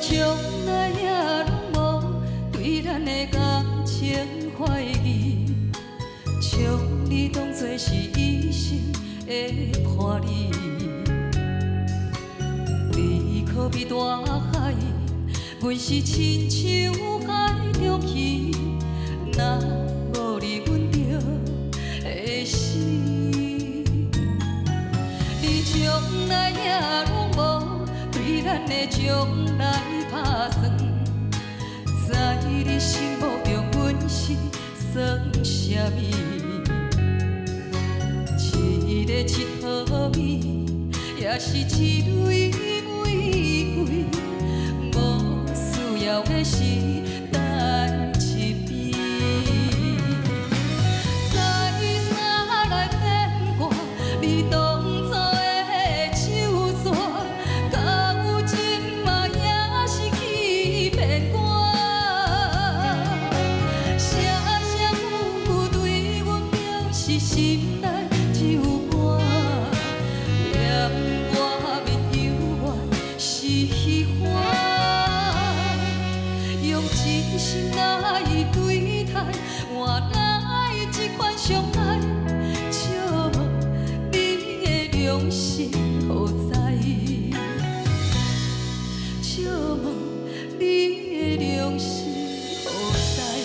从来也拢无对咱的感情怀疑，将你当作是一生的伴侣。你可比大海，阮是亲像海中鱼，若无你，阮就会死。你从来也拢无对咱的将来打算，在你心目中，阮是算啥物？一个一毫米，也是一蕊玫瑰，无需要的是等一边。再三来骗我，你当作的手纸，到今嘛也是欺骗我。谢谢父对阮表示心内。真心来对待，换来这款伤害，笑望你的良心何在？笑望你的良心何在？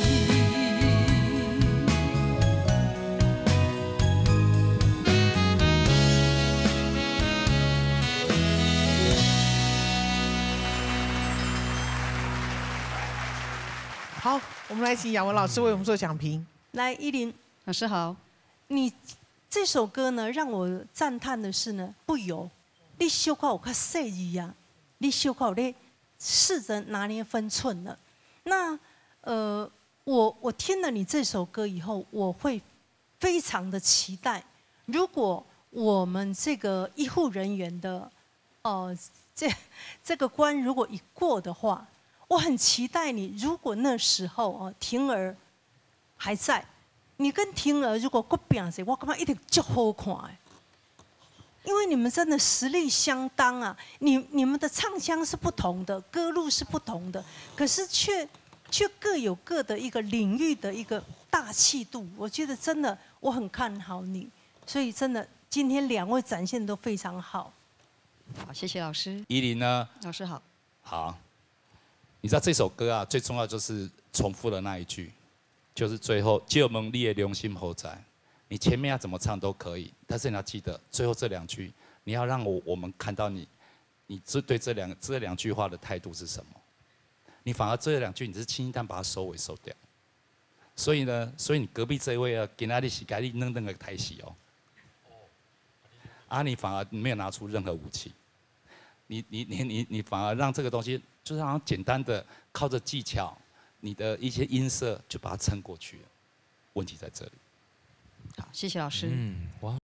好，我们来请雅文老师为我们做讲评。 来，依林老师好。 你这首歌呢，让我赞叹的是呢，不油，你小可有较细致啊，你小可有咧试着拿捏分寸了。那我听了你这首歌以后，我会非常的期待，如果我们这个医护人员的这个关如果一过的话。我很期待你，如果那时候婷儿还在，你跟婷儿如果搁拼起，我感觉一定足好看的，因为你们真的实力相当啊！你们的唱腔是不同的，歌路是不同的，可是却各有各的一个领域的一个大气度。我觉得真的我很看好你，所以真的今天两位展现的都非常好。 好，谢谢老师。 依林呢？ 老师好。 好。你知道这首歌啊，最重要就是重复的那一句，就是最后“借问你的良心何在”。你前面要怎么唱都可以，但是你要记得最后这两句，你要让我们看到你对这两句话的态度是什么。你反而这两句你是轻淡把它收尾收掉。所以呢，你隔壁这一位啊，给那里是给你弄个台戏哦。你反而没有拿出任何武器。你反而让这个东西就是好像简单的靠着技巧，你的一些音色就把它撑过去了，问题在这里。 好，谢谢老师。 哇。